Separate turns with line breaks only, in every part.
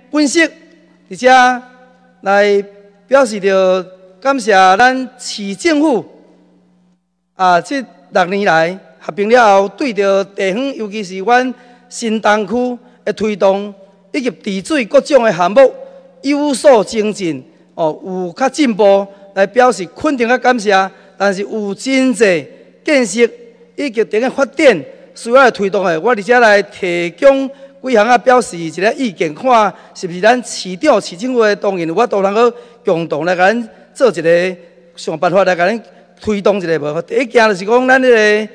分析，而且来表示着感谢咱市政府这6年来合并了后，对着地方，尤其是阮新东区的推动，以及治水各种的项目有所精进，有较进步，来表示肯定甲感谢。但是有真济建设以及等个发展需要来推动的，我而且来提供几项表示一个意见，看是不是咱市长、市政府的当然有法度通去共同来甲咱做一个想办法来甲咱推动一个无？第一件就是讲咱伫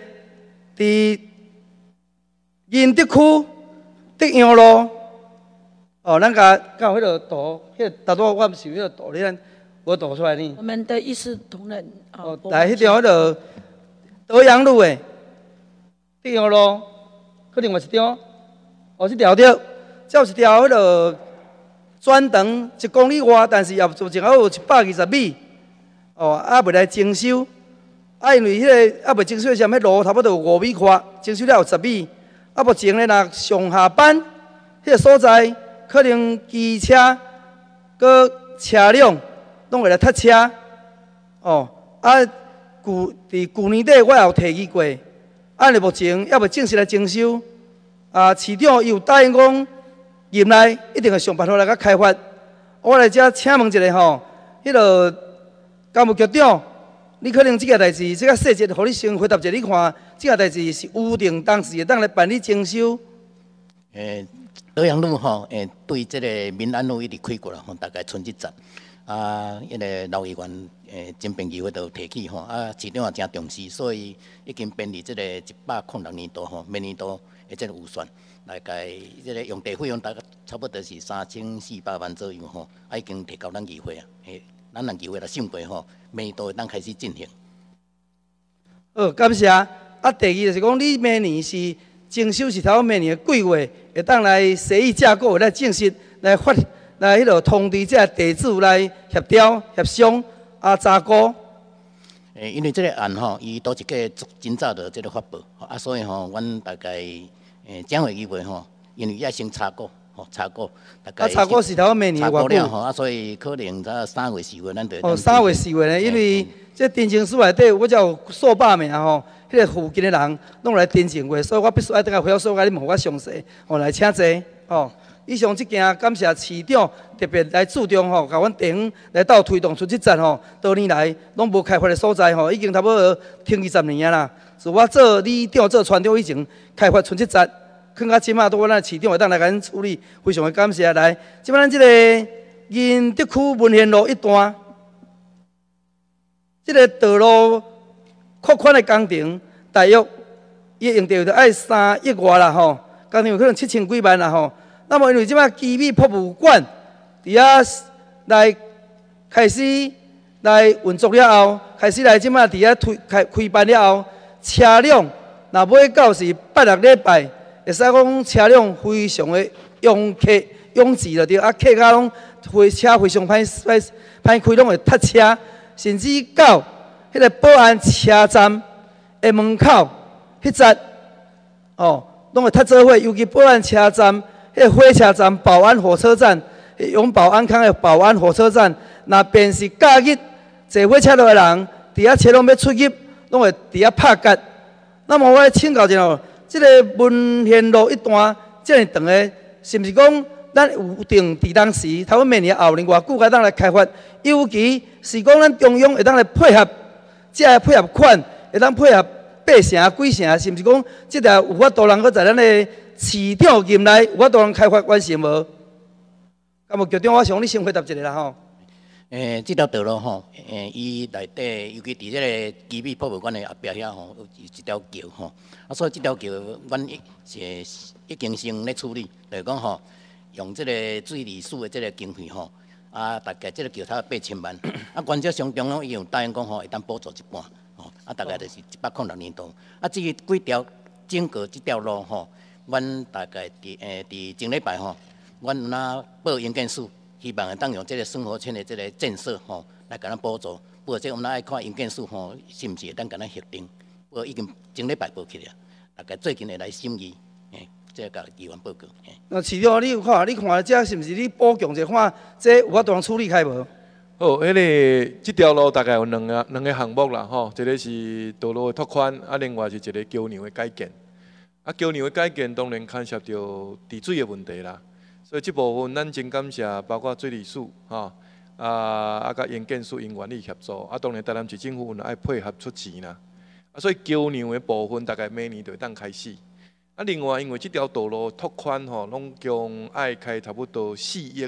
仁德区德阳路，咱甲有迄个图，迄个大多我毋是迄个图，你无图出来呢？
我们的一视同仁。
来迄条迄个德阳路的德阳路，可能另外一条，这条对，这有一条迄个转长1公里外，但是也前后有120米，还未来征收。因为迄个还未征收的时候，迄路差不多有5米宽，征收了有10米。目前咧，若上下班迄个所在，可能机车、搁车辆拢会来塞车。伫去年底我也有提议过，按目前还未正式来征收。市长伊有答应讲，任内一定会想办法来甲开发。我来遮请问一下迄个干部局长，你可能这件代志，这个细节，互你先回答一下。你看这件代志是预定当时会当来办理征收？
德阳路对这个民安路一直开过啦，大概剩1站。因为老议员真便机会都提起市长也真重视，所以已经编列这个106年度明年度的这个预算，大概这个用地费用大概差不多是3400万左右已经提交咱议会咱让议会来审过明年度会当开始进行。
感谢。第二就是讲，你明年是征收是头明年的几月会当来协议架构来正式来发。来，迄个通知这地主来协调、协商查估。
因为这个案伊都一个真早的这个发布，所以阮大概将会议会因为要先查过，查过，大概
查过是头明年
查过了所以可能在3月、4月咱就
3月、4月呢，因为这申请书内底，我才有数百名迄个附近的人拢来申请过，所以我必须爱等下回答所有你问我详细，来请坐以上这件感谢市长特别来注重甲阮地方来到推动出这站多年来拢无开发的所在已经差不多停20年啦。自我做里长、做村长以前，开发出这站，看到即马都咱市长会当来甲咱处理，非常的感谢。来，即摆咱这个仁德区文贤路一段，这个道路扩宽的工程，大约伊用地就爱3亿外啦工程有可能7000几万啦那么因为即摆基美博物馆伫遐来开始来运作了后，开始来即摆伫遐开办了后，车辆若买到是8、6礼拜，会使讲车辆非常的拥挤了对，客家拢车非常歹开，拢会塞车，甚至到迄个保安车站的门口迄节拢会塞做伙，尤其保安车站。迄个火车站、保安火车站、永保安康的保安火车站，若便是假日坐火车落的人，伫遐车拢要出入，拢会伫遐拍角。那么我请教一下这个文贤路一段这么长的，是毋是讲咱有定伫当时，头明年后年偌久，该当来开发？尤其是讲咱中央会当来配合，这个配合款会当配合8成、几成，是毋是讲这条有法度能够在咱的市长任内有法度能开发完成无？咁么局长，我想你先回答一下啦
这条道路伊内底尤其伫这个基美博物馆的后壁遐有一条桥所以这条桥阮是已经先咧处理，就是讲用这个水利署的这个经费大概这个桥头8000万，原则上中央伊有答应讲会当补助一半，大概就是106年度。至于几条整个这条路阮大概伫前礼拜阮有报营建署，希望会当用这个生活圈的这个建设来给咱补助。不过这我们爱看营建署是毋是会当给咱核定。不过已经前礼拜报去了，大概最近会来审议。 再甲议员报告。
那市长，你有看？你看这是毋是你补强一看，这有法度通处理开无？
好，迄个这条路大概有两个项目啦，吼，一个是道路的拓宽，啊，另外是一个桥梁的改建。啊，桥梁的改建当然牵涉到治水的问题啦，所以这部分咱真感谢，包括水利署，吼，甲营建署因愿意协助，啊，当然台南市政府爱配合出钱啦，啊，所以桥梁的部分大概每年就会当开始。啊，另外因为这条道路拓宽吼，拢共爱开差不多4亿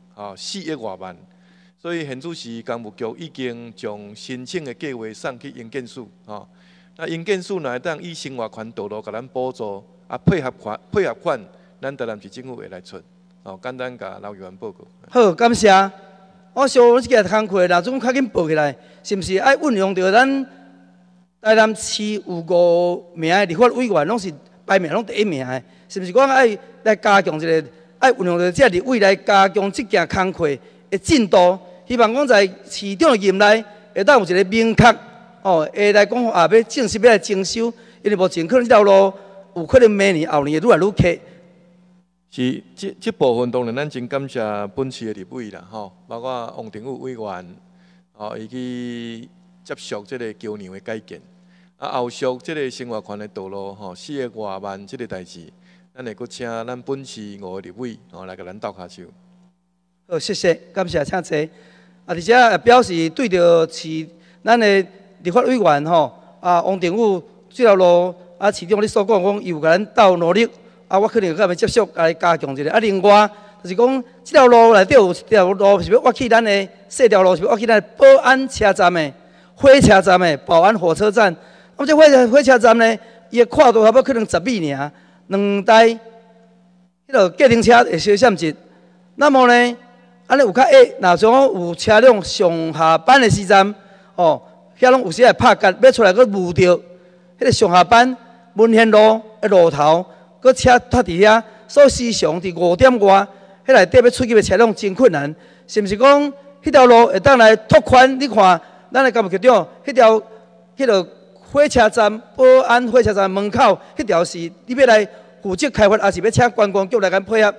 ，4亿外万。所以现主时工务局已经将申请的计划送去营建署，那营建署呢，当以生活圈道路甲咱补助，啊配合款，咱台南市政府会来出，简单甲老议员报告。
好，感谢。我想这个工课啦，总较紧报起来，是毋是爱运用到咱台南市有5名的立法委员，拢是排名拢第1名的，是毋是？讲爱来加强这个，爱运用到这立委来加强这件工课的进度。希望讲在市长的任内，会当有一个明确会来讲要正式要来征收，因为目前可能这条路有可能明年、后年会愈来愈客。
是，这部分当然咱真感谢本市的立委啦，包括王定宇委员，伊去接续这个桥梁的改建，啊后续这个生活圈的道路4亿外万这个代志，咱会阁请咱本市5个立委来甲咱斗下手。
好，谢谢，感谢，请坐。而且也表示对着咱的立法委员王定宇这条路市长你所讲伊有甲咱斗努力，我可能甲要接续来加强一下。另外就是讲这条路内底有一条路是要挖去咱的细条路，是要挖去咱的保安车站的火车站的保安火车站。那么这火车站呢，伊的跨度差不多可能10米尔，2台迄个计程车会小闪一。那么呢？安尼有较下，若像讲有车辆上下班的时阵，遐拢有时会拍角，要出来佫误着迄个上下班文贤路的路头，佫车拖伫遐，所以时常伫5点外，迄内底要出入的车辆真困难。是毋是讲迄条路会当来拓宽？你看，咱的干部局长，迄个火车站保安火车站门口迄条是你要来负责开发，还是要请观光局来甲配合？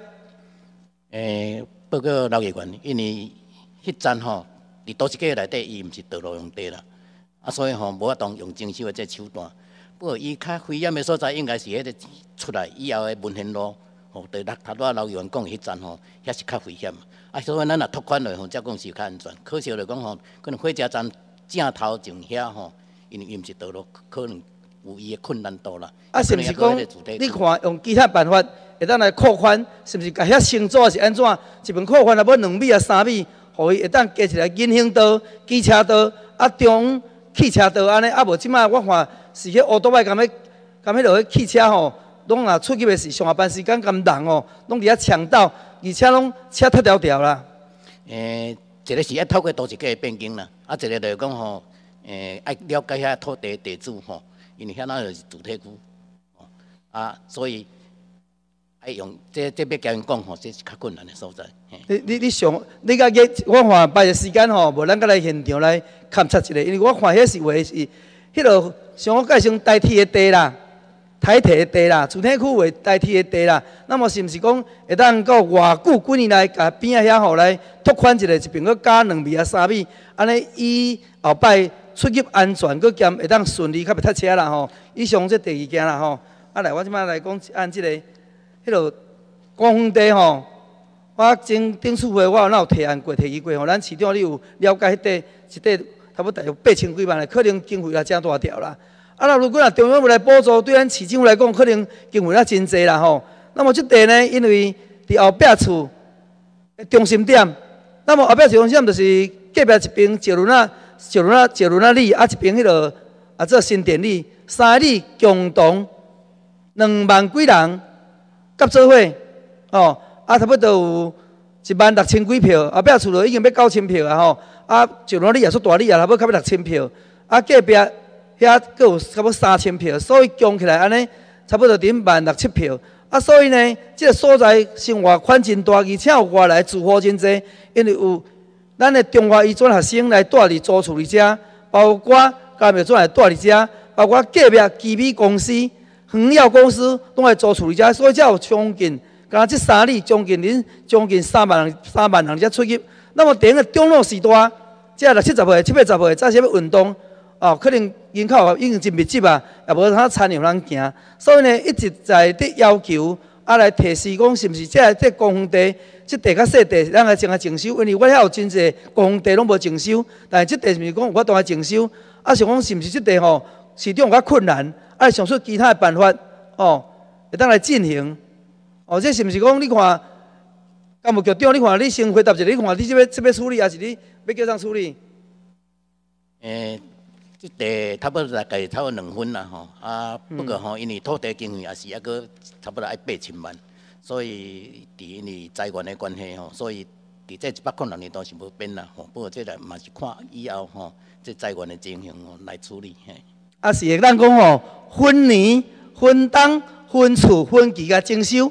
报告老议员，因为迄站伫都市计内底，伊毋是道路用地啦，所以无法当用征收的这手段。不过伊较危险的所在，应该是迄个出来以后的文贤路，对头拄仔老议员讲迄站遐是较危险。所以咱若拓宽落才讲是较安全。可惜就讲可能火车站正头前遐因为伊毋是道路，可能有伊的困难度啦。
是毋是讲你看用其他办法？会当来扩宽，是毋是？甲遐乘坐是安怎？一边扩宽啊，要2米啊、3米，互伊会当加起来人行道、机车道、中汽车道安尼。无即摆我看是迄乌多摆，迄落去汽车拢若出入的是上下班时间咁人拢伫遐抢道，而且拢车脱条条啦。
一个是要透过都市计的变更啦，一个就是讲爱了解遐土地地主因为遐那就是主体区所以。爱用这要甲因讲这是较困难的所在。
你甲我看摆个时间无咱甲来现场来勘察一下，因为我看迄是话是迄落像我介绍代替的地啦，台铁的地啦，主体区为代替的地啦。那么是毋是讲会当到偌久几年来，甲边仔遐来拓宽一下，一边佫加2米啊、3米，安尼以后摆出入安全佫兼会当顺利，较袂塞车啦以上这第2件啦来，我即摆来讲按这个。迄落光丰地我顶次会我有提案过、提议过咱市长你有了解迄块差不多大约8000几万的，可能经费也真大条啦。如果中央要来补助，对咱市政府来讲，可能经费也真济啦那么这地呢，因为伫后壁厝的中心点，那么后壁中心点就是隔壁一边石轮啊里，一边迄落做新店里，3里共同2万几人。甲做伙差不多有16000几票，后壁厝就已经要9000票就哪里也出大里差不多较要6000票，隔壁遐佫有差不多3000票，所以加起来安尼差不多伫16000票。所以呢，这个所在生活圈真大，而且有外来住户真济，因为有咱的中华医专学生来住伫租厝里遮，包括嘉苗专来住伫遮，包括隔壁基美公司。 园药公司拢来做处理者，所以才有将近，刚这3里将近3万人才出入。那么等个中路时代，即60、70岁、70、80岁，早些要运动，可能人口已经真密集啊，也无通参与人行，所以呢，一直在伫要求来提示讲，是毋是这公园地，这地较细地，咱来先来征收，因为我遐有真侪公园地拢无征收，但是这地是毋是讲有法度来征收？想讲是毋是这地吼市场有较困难，想出其他的办法会当来进行。这是毋是讲你看？干部局长，你看你先回答一下，你看你这要处理，还是你要叫上处理？
这地差不多大概差不多2分啦吼，不过吼，因为土地经费也是还佫差不多要8000万，所以因为财源的关系吼，所以伫这100年都是无变啦吼。不过这个嘛是看以后吼，这财源的情形来处理嘿。
是会咱讲吼，分年、分冬、分厝、分期甲征收。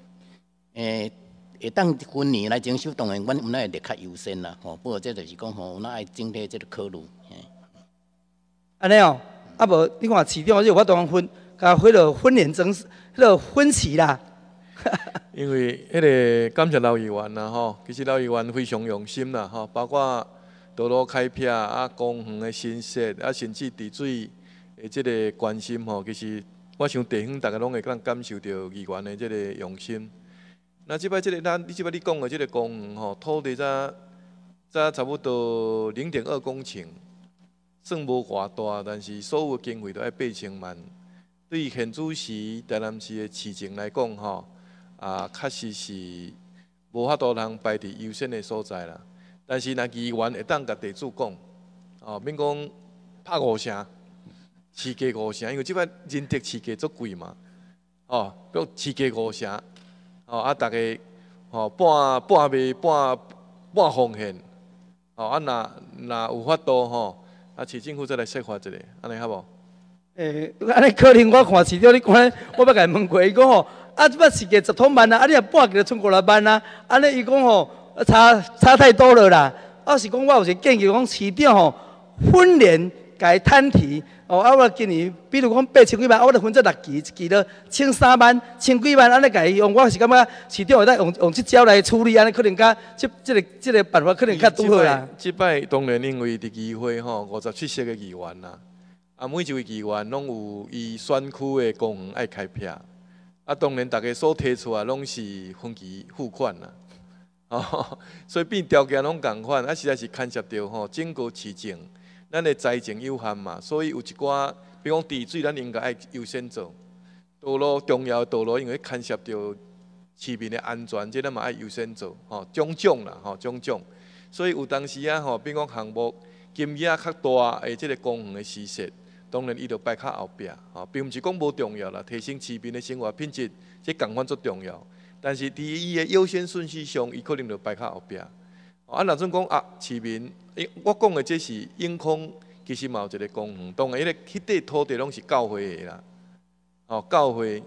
会当分年来征收，当然，阮有那会列较优先啦，吼。不过这就是讲吼，有那爱整体这个考虑。
安尼哦，无你看市长，我当分，甲迄落分年征，迄落分期啦。
因为迄个感谢老议员啦吼，其实老议员非常用心啦吼，包括道路开辟公园的新设甚至治水的这个关心吼，其实我想地方大家拢会感受到议员的这个用心。那即摆即个你即摆你讲的即个公园吼，土地差不多0.2公顷，算无偌大，但是所有经费都要8000万。对于现主时台南市的市政来讲吼，确实是无法度通排伫优先的所在啦。但是若议员会当甲地主讲，免讲拍5声，市价5声，因为即摆人力市价足贵嘛，要市价5声。大家半卖半奉献，若有法度市政府再来设法一下，安尼好无？
安尼可能我看市长你讲，我要甲伊问过，伊讲即摆市价10多万你若半个就剩5-6万安尼伊讲差太多了啦。是讲我有一个建议，讲市长分年甲伊摊提。我今年，比如讲8000几万，我就分做6期，一期就13万、1000几万，安尼甲伊用，我是感觉市长会当用这招来处理，安尼可能甲这个办法可能较拄好啦。
即摆当然因为伫议会57席的议员啦，每一位议员拢有伊选区的公园爱开辟，当然大家所提出来拢是分期付款啦，所以变条件拢共款，实在是牵涉到整个市政。咱的财政有限嘛，所以有一寡，比如讲治水，咱应该爱优先做。道路重要的道路，因为牵涉到市民的安全，这咱嘛爱优先做。种啦，种。所以有当时比如讲项目金额较大的这个公园的施设，当然伊就摆较后壁。并毋是讲无重要啦，提升市民的生活品质，这共款足重要。但是伫伊的优先顺序上，伊可能就摆较后壁。若阵讲市民，我讲的这是永康，其实嘛有一个公园，当然迄块土地拢是教会的啦，教会，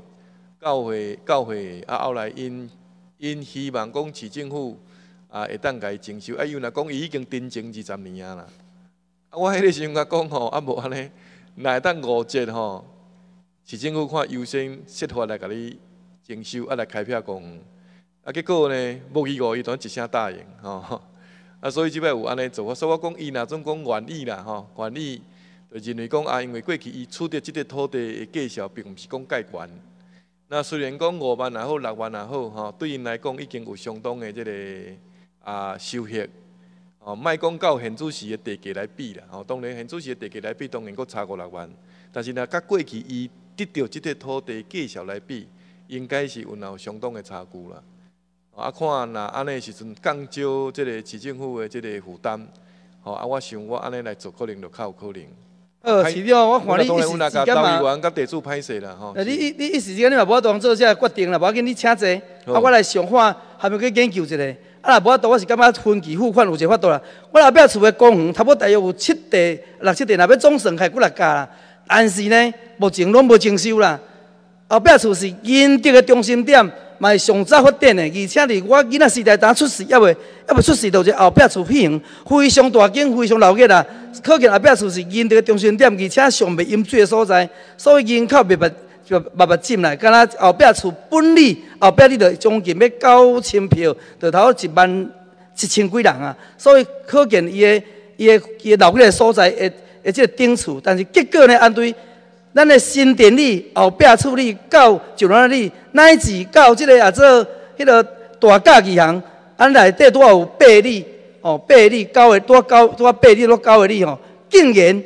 后来因希望讲市政府会当甲伊征收，因为若讲伊已经订正20年啊啦，我迄个时阵甲讲无安尼，若会当5节市政府看优先设法来甲你征收，来开辟公园。结果呢，无依无伊当一声答应所以即摆有安尼做法，所以我讲伊若总讲愿意啦愿意就认为讲因为过去伊取得即个土地的计数，并毋是讲介悬。那虽然讲5万也好，6万也好对因来讲已经有相当的即个收获莫讲到现主时的地价来比啦当然现主时的地价来比，当然佫差5-6万，但是若甲过去伊得到即个土地计数来比，应该是有相当的差距啦。看若安尼时阵降少即个市政府的即个负担，我想我安尼来做，可能就较有可能。
市长，我看你一时之间嘛，
议员甲地主歹势啦
你一时之间你嘛无法度做这决定啦，无要紧，你请坐，我来详看，还要去研究一下。若无法度，我是感觉分期付款有一个法度啦。我后壁厝的公园差不多大约有6、7地，若要总算开几6家啦。但是呢，目前拢无征收啦。后壁厝是仁德的中心点，嘛是上早发展的，而且伫我囡仔时代当出世，还未出世，就一个后壁厝批行，非常大间，非常老热啦。可见后壁厝是仁德的中心点，而且上袂饮水的所在，所以人口密密进来，敢若后壁厝本理，后壁你着将近要9000票，着头11000几人啊，所以可见伊的老几个所在的即个顶厝，但是结果呢，按对咱的新店里、后壁厝里到石峦里，乃至到即个也做迄个大甲义行，咱内底拄有8里，8里9个，拄8里拄9个里吼，竟然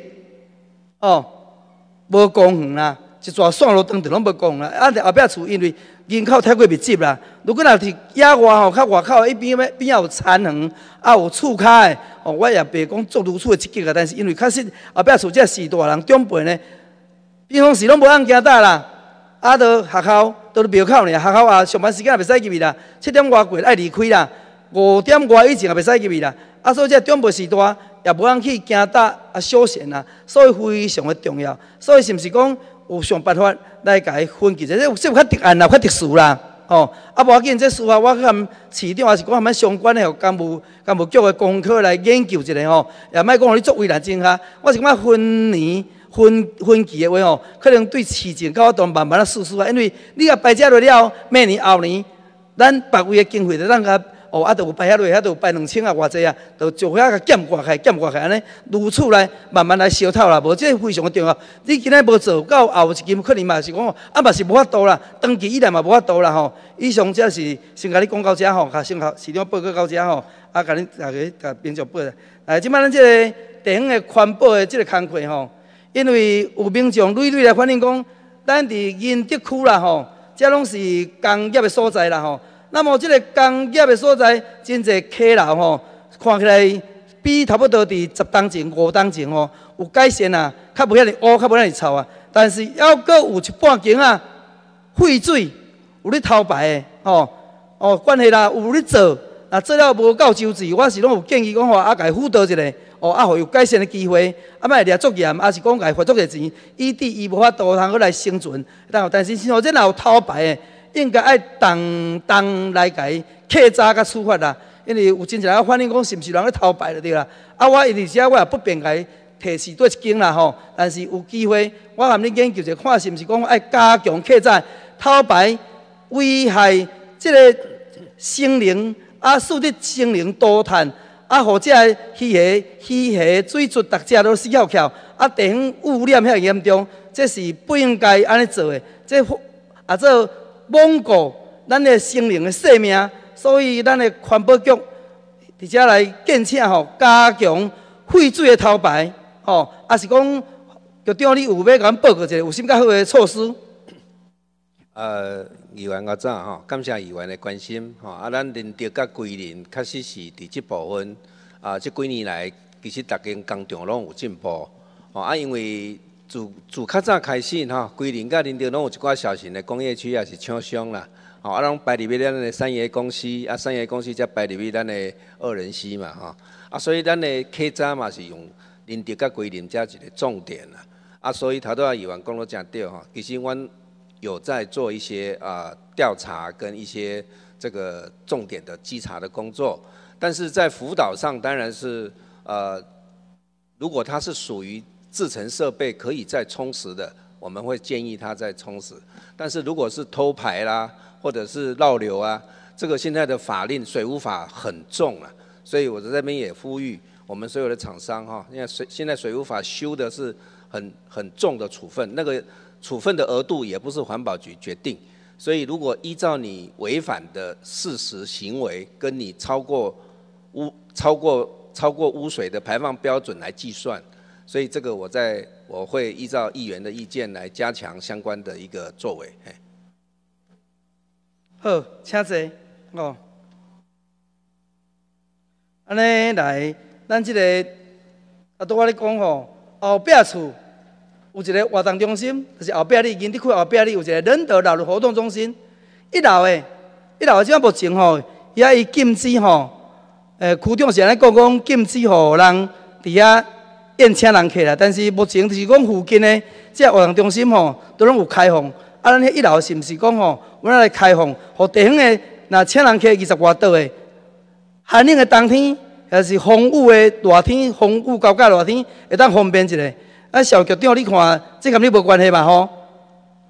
无公园啦，一撮线路长就拢无公园啦。啊，后壁厝因为人口太过密集啦，如果若是野外吼，较外口迄边仔有田园，啊有厝骹的，我也袂讲做如此的积极啊。但是因为确实后壁厝这时大人长辈呢，平常时拢无通行搭啦，啊，到学校到庙口呢，学校啊上班时间也袂使入去啦，7点外过爱离开啦，5点外以前也袂使入去啦。啊，所以这长辈时代也无通去行搭啊休闲啊，所以非常的重要。所以是毋是讲有想办法来甲伊分级？这有较特案啦，较特殊啦，啊无要紧，这事啊，我甲市长还是讲相关的干部局的功课来研究一下也莫讲互你作为难真哈。我是感觉分年分期的话可能对市政甲我都慢慢试试啊，因为你若摆遮落了，明年后年，咱别位的经费就咱甲。啊，就有摆遐落，遐就有摆2000啊，偌济啊，就就遐个减挂开，安尼如此来慢慢来消透啦。无这非常重要。你今仔无做，到后一金可能嘛是讲嘛是无法度啦，长期以来嘛无法度啦吼。以上这是先甲你讲到遮吼，甲先市长报告到遮吼，啊，甲恁大家甲民众报。即摆咱这个地方的环保的这个工课吼，因为有民众屡来反映讲，咱伫仁德区啦吼，这拢是工业的所在啦吼。那么，这个工业的所在，真侪溪流吼，看起来比差不多伫10当前、5当前吼有改善啊，较无遐尼污，较无遐尼臭啊。但是，还阁有一半间啊，废水有咧偷排的关系啦，有咧做，做了无够周至，我是拢有建议讲甲伊辅导一下，互有改善的机会，莫掠作业，是讲甲伊罚足个钱，以致伊无法度通去来生存。但是，像这若有偷排的。应该爱当来甲伊客查甲处罚啦，因为有真侪人反映讲是毋是人咧偷排就对啦。啊，我而且我也不便甲伊提示对一间啦吼，但是有机会我含你研究者看是毋是讲爱加强客查偷排危害即个生灵啊，使得生灵多碳啊，或者鱼虾水质大家都死翘翘啊，地方污染遐严重，这是不应该安尼做的，这做。罔顾咱的生灵的性命，所以咱的环保局伫遮来建请加强废水的偷排还是讲局长你有要甲咱报告一下，有啥较好的措施？
议员较早感谢议员的关心咱仁德甲桂林确实是伫即部分这几年来其实大家工厂拢有进步因为。自较早开始桂林甲仁德拢有一寡小型的工业区也是厂商啦，拢排入去咱的产业公司，产业公司才排入去咱的2人溪嘛，所以咱的客查嘛是用仁德甲桂林这一个重点啦，所以头拄议员讲得真对其实阮有在做一些调查跟一些这个重点的稽查的工作，但是在辅导上当然是如果它是属于制成设备可以再充实的，我们会建议它再充实。但是如果是偷排啦，或者是绕流啊，这个现在的法令水务法很重啊，所以我在这边也呼吁我们所有的厂商因为现在水务法修的是很重的处分，那个处分的额度也不是环保局决定，所以如果依照你违反的事实行为跟你超过污水的排放标准来计算。所以这个我会依照议员的意见来加强相关的一个作为。
好，请坐安尼来，咱这个拄我咧讲后壁厝有一个活动中心，就是后壁里仁德区后壁里有一个仁德老人活动中心。一楼的即摆目前遐伊禁止区长是安尼讲禁止互人伫遐。请人客啦，但是目前就是讲附近的这活动中心都拢有开放。咱迄1楼是毋是讲我来开放，互地方的若请人客20外桌的，寒冷的冬天，也是风雨的热天，风雨交加热天，会当方便一下。小局长，你看这跟你无关系吧？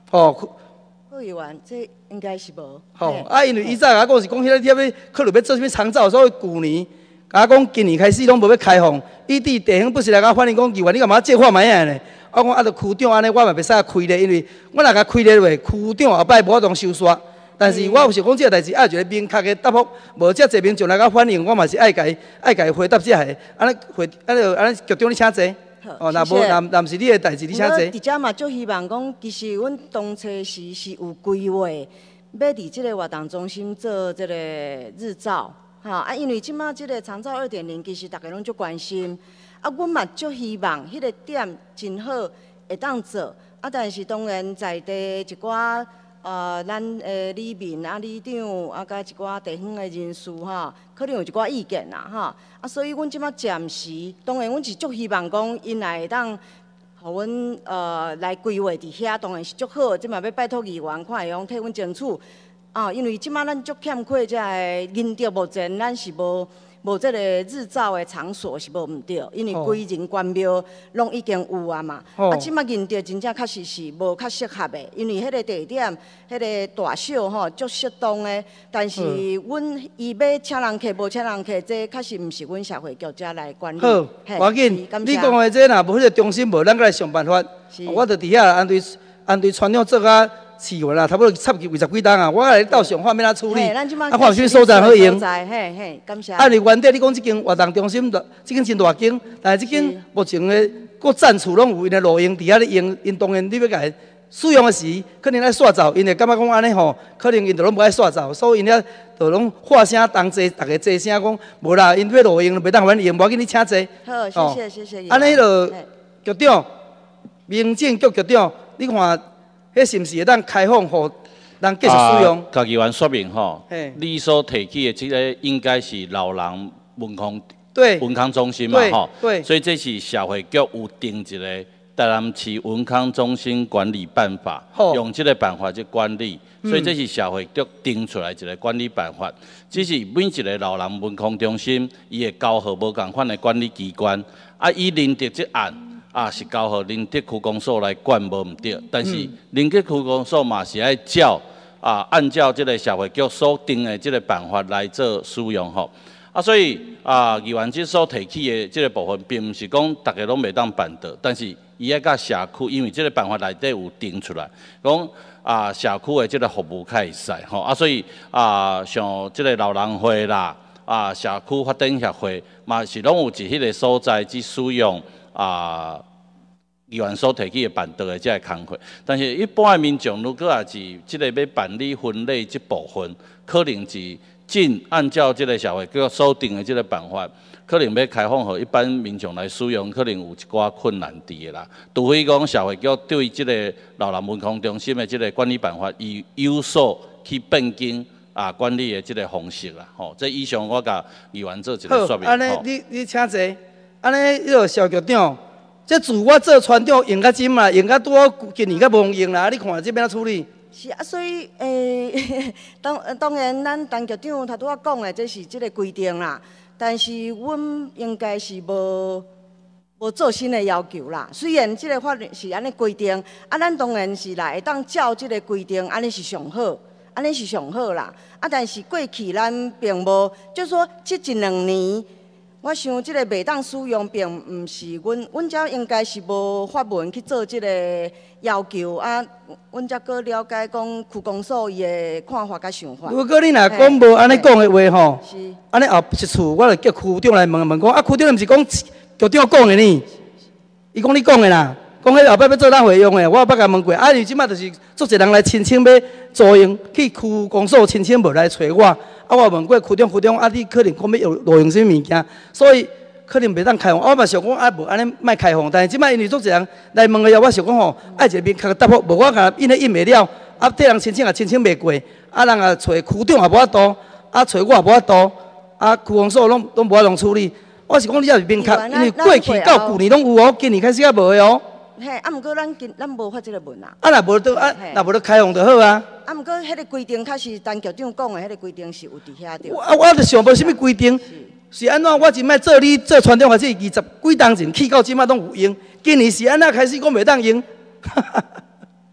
副议员，这应该是无。
因为伊早甲我讲是讲，迄个要考虑要做啥物长照，所以旧年甲我讲今年开始拢无要开放。伊伫地方不是来甲反映讲，议员你干嘛借款买啊呢？我讲就区长安尼，我嘛袂使开咧，因为我若甲开咧话，区长后摆无法当收煞。但是我有想讲，这个代志爱一个明确的答复，无遮济民众来甲反映，我嘛是爱甲伊回答遮个。安尼局长你请坐。若无若毋是你的代志，你请坐。
伫遮嘛，足希望讲，其实阮当初是有规划，要伫即个活动中心做即个日照，因为即马即个长照2.0，其实大家拢足关心，阮嘛足希望迄个点真好会当做，但是当然在地一寡咱里民里长甲一寡地方的人士可能有一寡意见啦所以阮即马暂时，当然阮是足希望讲，因来会当。互阮来规划伫遐，当然是足好。即嘛要拜托议员看会用替阮争取因为即马咱足欠缺遮个认着，目前咱是无即个日照的场所是无毋对，因为规人关庙拢已经有啊嘛。即马认着真正确实是无较适合的，因为迄个地点、迄个大小足适当的。但是阮伊要请人客无请人客，这确实毋是阮社会局遮来管理。
好，无要紧，你讲的这若无迄个中心无，咱来想办法。我著伫遐安对船长做啊。饲完啦，差不多插20几档啊！我来到上看要哪处理，看啥所在好用。
感谢。
你原底你讲这间活动中心，这间真大间，但是这间目前的各站处拢有因的路用，伫遐咧用，因当然你要甲使用的时，可能爱刷走，因会感觉讲安尼吼，可能因就拢无爱刷走，所以因遐就拢话声同齐，大家齐声讲，无啦，因要路用，袂当阮用，无要紧你请坐。
好，谢谢。
安尼就局长，民政局局长，你看。迄是毋是会当开放，互人继续使用？
甲议员说明吼，你所提起的这个应该是老人文康中心嘛吼，所以这是社会局有定一个台南市文康中心管理办法，用这个办法去管理，所以这是社会局定出来一个管理办法。只是每一个老人文康中心，伊的交予无共款的管理机关，以认得这案。是交予林德区公所来管无毋对，但是林德区公所嘛是爱按照这个社会局所定的这个办法来做使用吼。所以议员即所提起的这个部分，并毋是讲大家拢袂当办到，但是伊爱甲社区，因为这个办法内底有定出来，讲社区的这个服务较会使吼。所以像这个老人会啦，社区发展协会嘛是拢有伫迄个所在去使用。议员所提起的办道的这个工作，但是一般的民众如果也是这个要办理婚礼这部分，可能是按照这个社会局所定的这个办法，可能要开放给一般民众来使用，可能有一寡困难伫的啦。除非讲社会局对这个老人文康中心的这个管理办法有所去变更管理的这个方式啦。这以上我甲议员做一个说明。
安尼你请坐。安尼，迄个肖局长，这自我做船长用较真嘛，用较多，今年较无用啦。你看这边怎处理？
是所以当然，咱陈局长头拄仔讲的，这是这个规定啦。但是，阮应该是无做新的要求啦。虽然这个法律是安尼规定，咱当然是来会当照这个规定，安尼是上好，安尼是上好啦。但是过去咱并无，就说这1-2年。我想即个袂当使用，并毋是阮遮应该是无法文去做即个要求阮则搁了解讲区公所伊的看法甲想法。
如果你若讲无安尼讲的话吼，安尼后一次我就叫区长来问讲，区长毋是讲局长讲的呢？伊讲你讲的啦，讲迄后摆要做咱会用的，我后摆甲问过，因为即摆就是足侪人来申请要租用，去区公所申请无来找我。我问过区长，你可能讲要录用啥物物件，所以可能袂当开放。我嘛想讲，无安尼莫开放。但是即摆因为足侪人来问个了，我想讲吼，爱一个明确答复，无我甲印袂了，替人申请也申请袂过，人也找区长也无法度，找我也无法度，区公所拢无法度处理。我是讲你也是明确，因为过去到旧年拢有哦，今年开始也无的哦。
毋过咱无发即个文啊。
若无得开放就好啊。
毋过迄个规定，确实陈局长讲的迄个规定是有伫遐着。
我就想无啥物规定，是安怎？我真摆做你做船长，开始20几当前去到即摆拢有用，今年是安怎开始讲袂当用？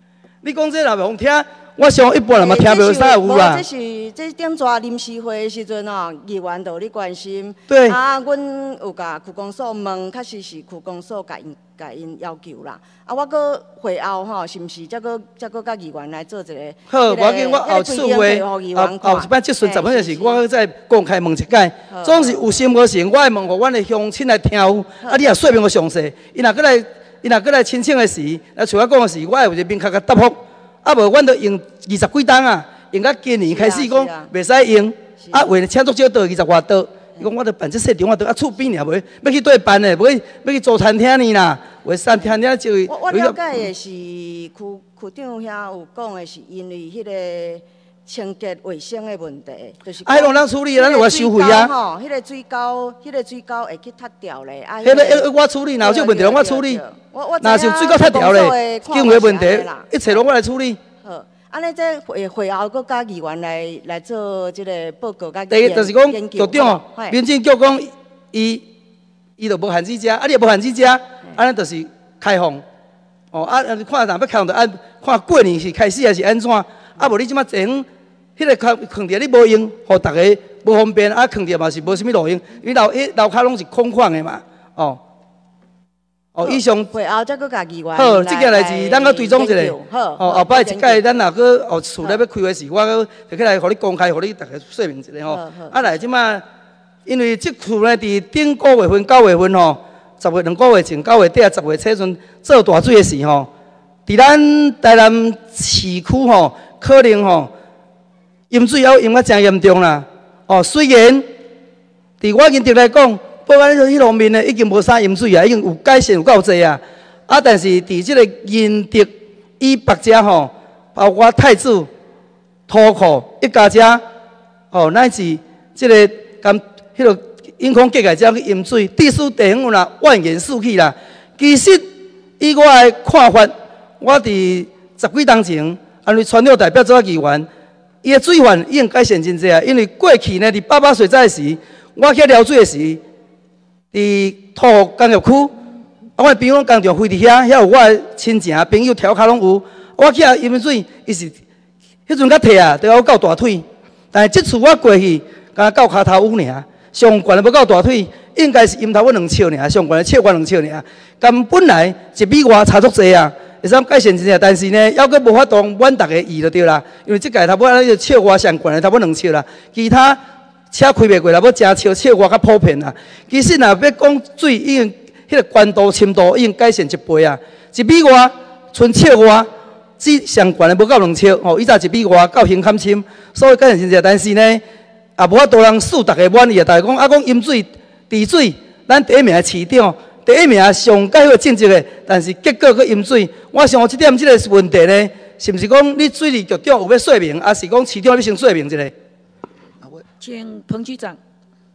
你讲这若袂听，我想一般人嘛听袂啥有啦。
这顶抓临时会的时阵哦，议员就有咧关心。
对。
啊，阮有甲区公所问，确实是区公所甲因要求啦。啊，我搁会后吼，是毋是再搁甲议员来做一个？
好，我紧我后次会后一摆即阵10分钟是我再公开问一解，总是有心无成，我会问互阮的乡亲来听有，啊，你也说明个详细。伊若过来申请的时，来找我讲的时，我会有一个明确个答复。啊无，阮都用20几档啊，用到今年开始讲袂使用，啊为了请足少桌20外桌。伊讲我著办这细场，我著厝边尔，袂要去对办的，要去做餐厅呢啦，为餐厅就
我了解的是区长遐有讲的是因为迄个清洁卫生的问题，就是
啊，迄拢咱处理，咱有收费啊。
吼，迄个水沟会去塌掉咧，啊，
迄个我处理，若有这问题我处理。若是水沟塌掉咧，经费问题，一切拢我来处理。
好。安尼，这会后搁甲议员来做即个报告甲
第一就是讲，局长，民政局讲，伊就无限制食，啊，你也无限制食，安尼就是开放。哦，啊，看若要开放，就按看过年是开始还是安怎？啊，无你即马前迄个囥伫你无用，互大家无方便，啊，囥伫嘛是无啥物路用，因为楼骹拢是空旷的嘛，哦。哦，以上
会后再搁甲议员
好，即件代志咱搁追踪一下。好，后摆一届咱若搁后厝内要开的时，我搁就起来互你公开，互你大家说明一下吼。啊来，即马因为即厝呢，伫顶9月份、9月份吼，10月2个月前、9月底啊、10月初阵做大水的时吼，伫咱台南市区吼，可能吼淹水还淹啊真严重啦。哦，虽然伫我认定来讲。报案迄方面呢，已经无啥淹水啊，已经有改善有够济啊。啊，但是伫即个仁德以北遮吼，包括太子、土库一家遮，哦，乃至即个迄个永康隔界遮去淹水，地势地形有啦，蜿蜒四起啦。其实以我的看法，我伫10几当前，安尼传了代表做议员，伊的水患已经改善真济啊。因为过去呢，伫88水灾时，我去撩水的时。伫土湖工业区，我的朋友工厂飞伫遐，遐有我的亲情朋友条骹拢有。我去啊淹水，伊是迄阵较退啊，都要到大腿。但是即次我过去，敢到骹头有尔，上悬的要到大腿，应该是淹头我2尺尔，上悬的尺我2尺尔。但本来1米外差足济啊，会使改善真济，但是呢，还阁无法度阮大家议就对啦。因为即届差不多尺外上悬的差不多2尺啦，其他。车开袂过啦，要真笑，笑我较普遍啦。其实若要讲水，已经迄个关度、深度已经改善1倍啊。1米外，剩尺外，只上悬的无到2尺哦。以前1米外到胸坎深，所以改善真济。但是呢，也无法度人数大家满意啊。大家讲讲淹水、治水，咱第一名的市长，第一名上介好政绩的，但是结果佫淹水。我想即个问题呢，是毋是讲你水利局长有要说明，还是讲市长要先说明一下？
请彭局长。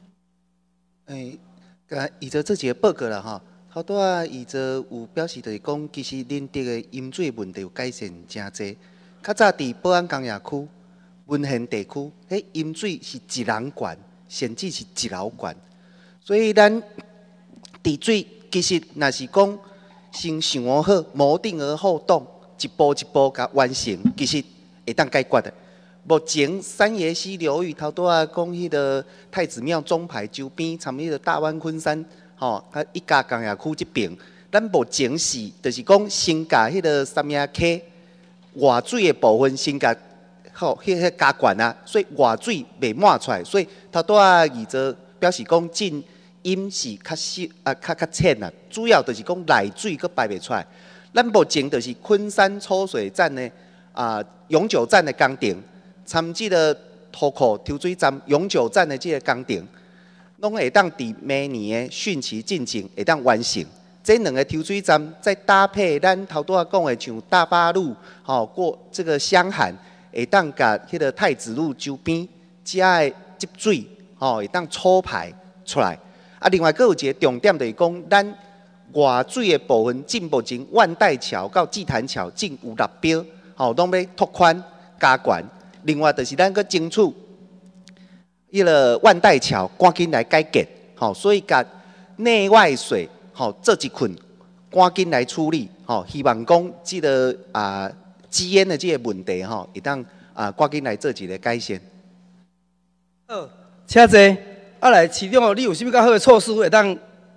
依着这几个报告啦哈，好多啊，依着有表示就是讲，其实仁德的淹水问题有改善真侪。较早伫宝安工业区、文贤地区，迄淹水是一人悬，甚至是一楼悬。所以咱治水其实若是讲先想好，谋定而后动，一步一步甲完成，其实会当解决的。目前三爷溪流域头拄啊讲迄个太子庙中牌周边，参迄个大湾昆山，吼，啊一家工业区这边，咱目前是就是讲先甲迄个三亚溪外水的部分先甲好迄加悬啊，所以外水袂满出来，所以头拄啊伊就表示讲进淹是较浅啊，主要就是讲内水佫排袂出来。咱目前就是昆山抽水站的永久站的工程。参即个土库抽水站永久站的即个工程，拢会当伫明年的汛期进行，会当完成。这2个抽水站再搭配咱头拄仔讲的像大巴路，过这个湘涵，会当甲迄个太子路周边遮的积水，会当抽排出来。啊，另外佫有一个重点就是讲，咱外水的部分，进目前万代桥到祭坛桥，进有6标，拢要拓宽加悬。另外，就是咱个争取，迄个万代桥赶紧来改建，所以甲内外水，做一群，赶紧来处理，希望讲即个吸烟的这个问题吼，会当赶紧来做一个改善。
好，请坐。来，市长哦，你有啥物较好的措施会当？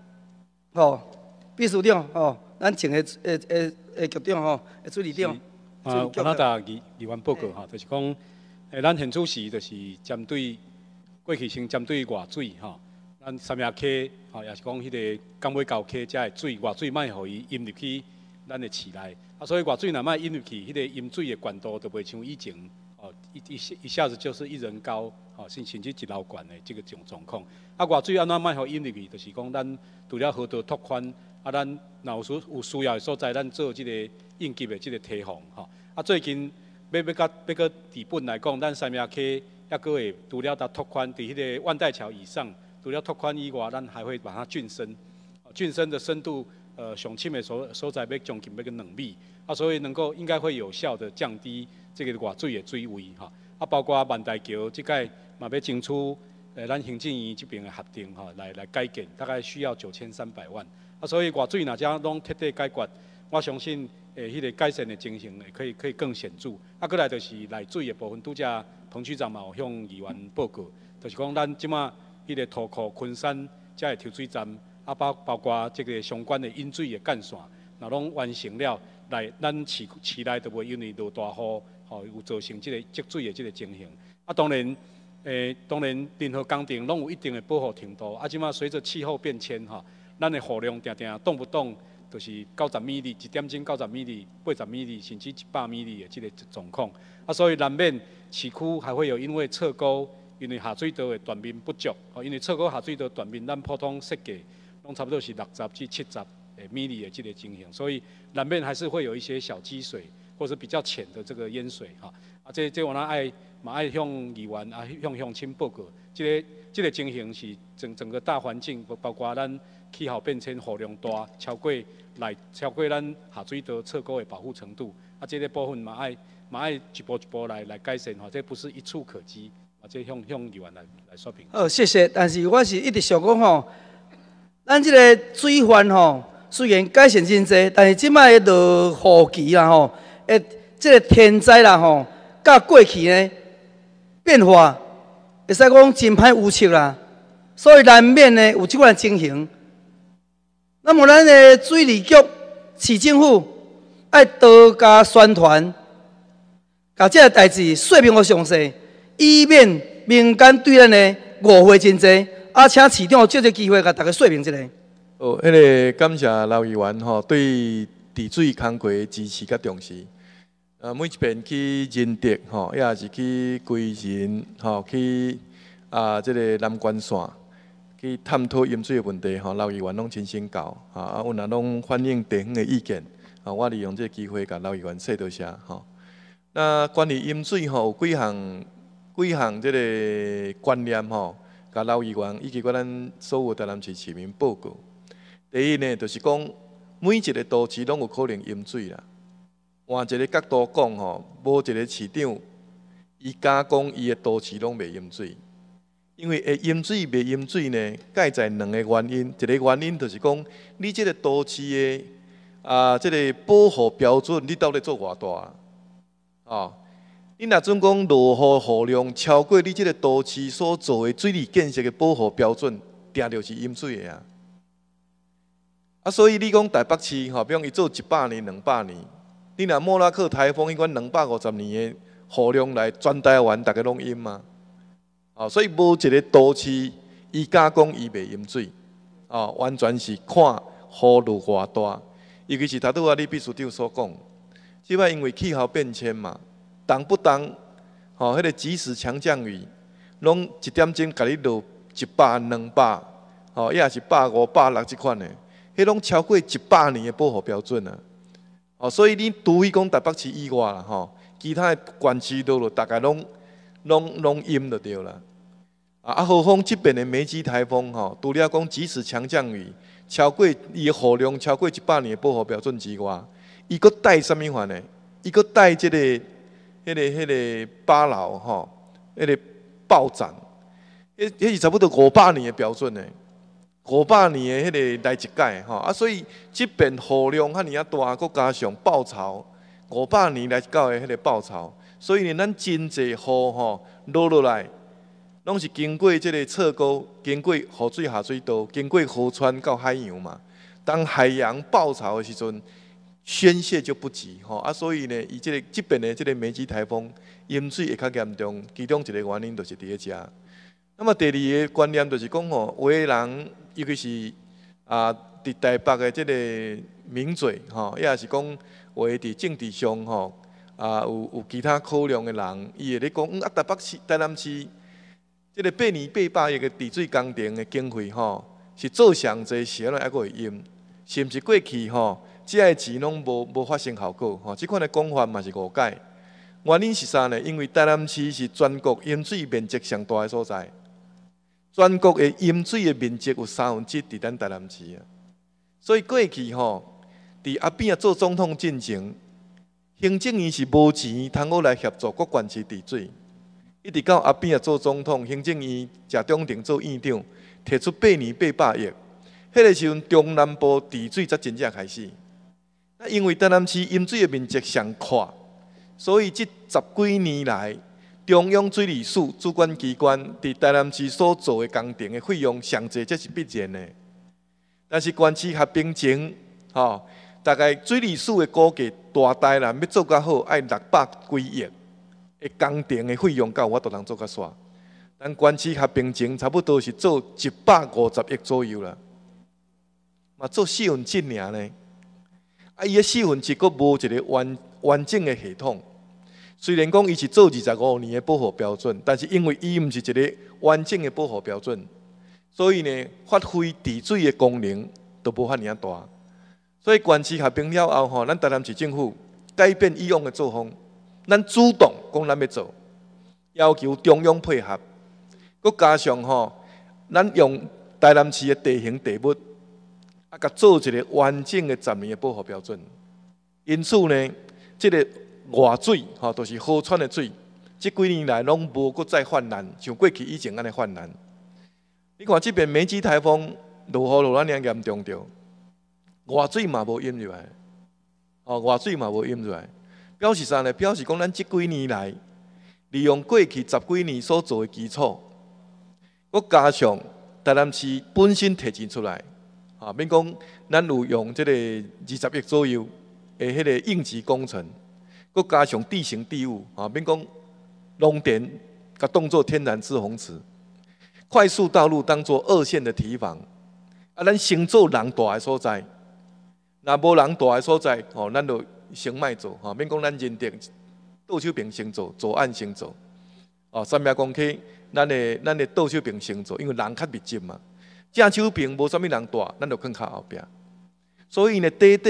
秘书长咱请的局长会处理长。
加拿大议员报告就是讲，咱现主时就是针对过去先针对外水咱三亚溪也是讲迄个港尾沟溪遮的水外水莫互伊淹入去咱的市内，所以外水若莫淹入去，迄个淹水的悬度就袂像以前一下子就是一人高甚至一楼悬的这个状况。外水安怎莫互淹入去，就是讲咱除了河道拓宽，咱若有需要的所在，咱做这个应急的这个堤防最近要个治本来讲，咱三亚溪还阁会除了拓宽，伫迄个万代桥以上，除了拓宽以外，咱还会把它浚深，浚深的深度上深的所在要将近要个2米，所以能够应该会有效的降低这个外水的水位包括万代桥这届嘛要争取咱行政院这边的核定来改建，大概需要9300万，所以外水若遮拢彻底解决，我相信迄个改善的情形可以更显著。过来就是内水的部分，拄则彭区长嘛有向议员报告，就是讲咱即马迄个土库昆山遮的抽水站，包括这个相关的引水的干线，若拢完成了，咱市内就袂因为落大雨有造成这个积水的这个情形。当然任何工程拢有一定的保护程度。即马随着气候变迁咱的雨量定定动不动就是90米里，1点钟90米里、80米里，甚至100米里的这个状况。所以难免市区还会有因为侧沟，因为下水道的断面不足，因为侧沟下水道断面，咱普通设计拢差不多是60至70米里的这个情形，所以难免还是会有一些小积水，或者比较浅的这个淹水这我爱向议员向乡亲报告，这个情形是整个大环境，包括咱气候变迁、雨量大，超过咱下水道侧沟的保护程度，这个部分嘛爱一步一步来改善这不是一触可及，这向议员来说明。
好，谢谢。但是我是一直想讲咱这个水患虽然改善真济，但是即摆的落雨期啦这个天灾啦甲过去呢变化，会使讲真歹预测啦，所以难免呢有即款情形。那么咱的水利局、市政府爱多加宣传，把这个代志说明互详细，以免民间对咱的误会真济。请市长借这机会甲大家说明一下。
迄个感谢刘议员对治水工作的支持甲重视。每一遍去仁德也是去归仁去这个南关线去探讨淹水的问题刘议员拢亲身教有若拢反映地方的意见我利用这个机会甲刘议员说多谢那关于淹水有几项这个观念甲刘议员以及咱所有台南市市民报告。第一呢，就是讲每一个都市拢有可能淹水啦。换一个角度讲无一个市长伊敢讲伊的都市拢袂淹水，因为会淹水袂淹水呢，介在2个原因。一个原因就是讲，你这个都市的这个保护标准，你到底做偌大你若准讲落雨量超过你这个都市所做的水利建设的保护标准，定就是淹水的所以你讲台北市比如伊做100年、200年，你若莫拉克台风迄款250年的雨量来，全台湾大家拢淹嘛。所以无一个都市伊敢讲伊袂淹水，完全是看雨落偌大。尤其是头拄你秘书长所讲，即摆因为气候变迁嘛，动不动迄个即时强降雨，拢1点钟甲你落100、200，也是150、160即款的。迄拢超过100年的保护标准所以你除非讲台北市以外啦其他的县市都大概拢淹就对啦。何况这边的梅基台风除了讲即时强降雨超过伊的雨量超过100年的保护标准之外，伊佫带什么款呢？伊佫带迄个巴劳迄个暴涨，迄是差不多500年的标准呢。500年的迄个来一届所以即边雨量遐尔大，佮加上暴潮， 500年来到的迄个爆潮，所以呢，咱真济雨落来，拢是经过即个侧沟，经过雨水下水道，经过河川到海洋嘛。当海洋爆潮的时阵，宣泄就不及所以呢，伊这边的这个梅基台风淹水会较严重，其中一个原因就是伫咧遮。那么第二个观念就是讲有的人，尤其是伫台北的这个名嘴也是讲有的伫政治上有其他考量的人，伊会咧讲台北市、台南市这个8年800亿的治水工程的经费是做上济时阵还佫会用，是毋是过去这个钱拢无发生效果这款的讲法嘛是误解。原因是啥呢？因为台南市是全国淹水面积上大的所在，全国的淹水的面积有1/3伫咱台南市啊。所以过去伫阿扁做总统进前，行政院是无钱通好来协助各县市治水，一直到阿扁做总统，行政院谢长廷做院长，提出8年800亿，迄个时阵中南部治水才真正开始。那因为台南市淹水的面积上宽，所以这10几年来，中央水利署主管机关伫台南市所做的工程的费用上济，这是必然的。但是县市合并前，大概水利署的估计，大台南要做较好，要600几亿的工程的费用，我都能做较煞。但县市合并前，差不多是做150亿左右啦，嘛做7%尔呢。伊个7%佫无一个完整的系统。虽然讲伊是做25年的保护标准，但是因为伊毋是一个完整的保护标准，所以呢，发挥治水的功能都无遐尔大。所以县市合并了后，咱台南市政府改变以往的作风，咱主动讲咱要做，要求中央配合，佮加上咱用台南市的地形地物。甲做一个完整的10年的保护标准，因此呢，这个外水都是河川的水，这几年来拢无搁再泛滥，像过去以前安尼泛滥。你看这边梅基台风落雨落咱严重着，外水嘛无淹入来，外水嘛无淹入来，表示啥呢？表示讲咱这几年来利用过去10几年所做的基础，佮加上台南市本身提钱出来。免讲，咱有用这个20亿左右的迄个应急工程，佮加上地形地物，免讲农田，甲当作天然滞洪池，快速道路当作2线的堤防，咱先做人大的所在，若无人大的所在，咱就先卖做，免讲咱认定倒手边先做，左岸先做，300公顷，咱的倒手边先做，因为人较密集嘛。正手边无啥物人大，咱就囥较后壁。所以呢，短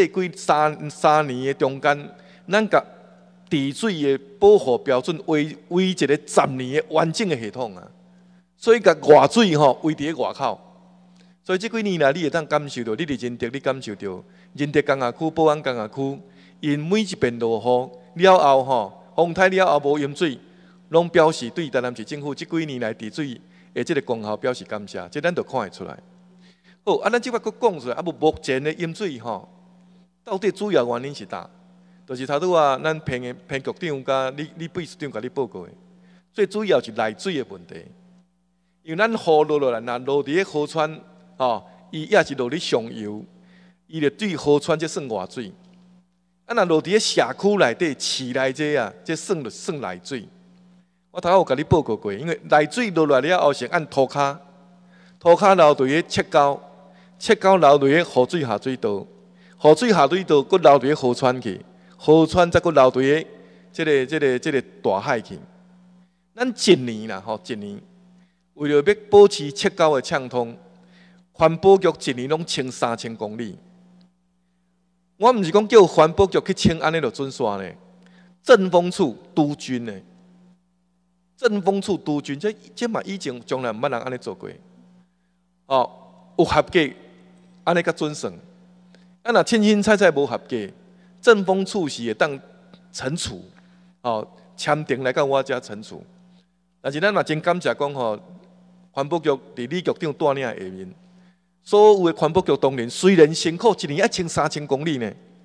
3年的中间，咱甲治水的保护标准为一个10年的完整的系统啊。所以甲外水围伫外口。所以这几年来，你会当感受到，你伫仁德，你感受到仁德工业区、保安工业区，因每一遍落雨了后，风台了后无淹水，拢表示对台南市政府这几年来治水。这个功效表示感谢，这咱就看会出来。好，咱即摆佫讲出来，目前的淹水到底主要原因是啥？就是头拄咱彭局长甲李秘书长甲你报告的，最主要是内水的问题。因为咱雨落来，若落伫河川，伊也是落伫上游，伊就对河川这算外水。若落伫社区内底、市内这算内水。我头有甲你报告过，因为内水落来了后，是按涂骹流落去切沟流落去雨水下水道，雨水下水道佫流落去河川去，河川再佫流落去这个大海去。咱一年啦，一年为了要保持切沟的畅通，环保局一年拢清3000公里。我毋是讲叫环保局去清安尼就准煞呢，政风处督军呢。政风处督军，这嘛以前从来毋捌人安尼做过，有合格，安尼较准算。若清菜无合格，政风处是会当惩处，签订来到我遮惩处。但是咱嘛真感谢讲环保局伫李局长带领下面，所有的环保局同仁虽然辛苦一年要清3000公里呢，